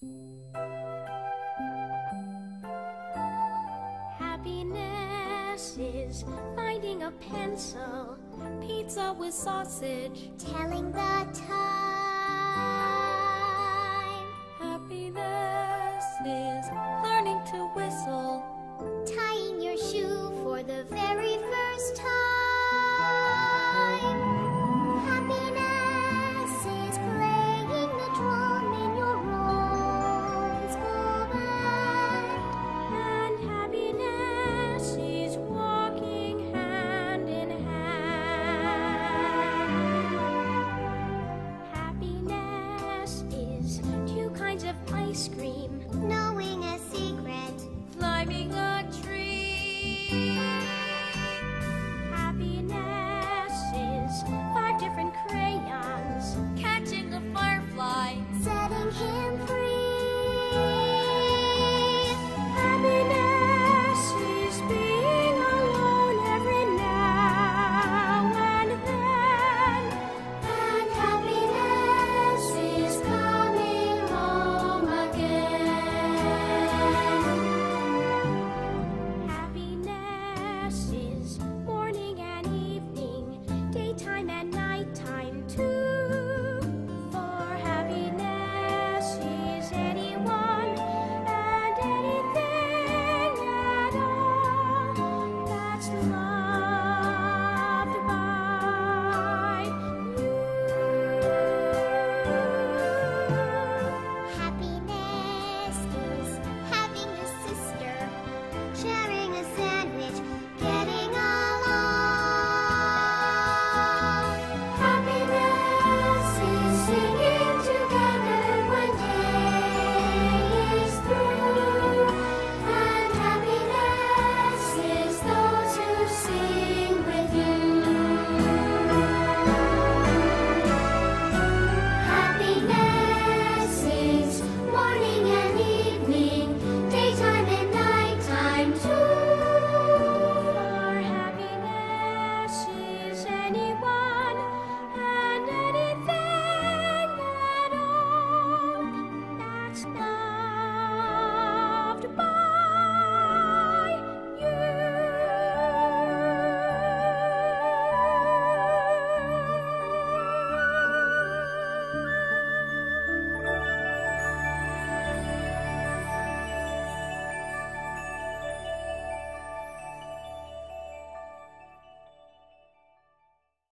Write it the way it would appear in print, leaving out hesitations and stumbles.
Happiness is finding a pencil, pizza with sausage, telling the time. Happiness is learning to whistle, Tying your shoe for the very first time. Happiness is playing the drum in your own school band. and happiness is walking hand in hand. Happiness is 2 kinds of ice cream, Knowing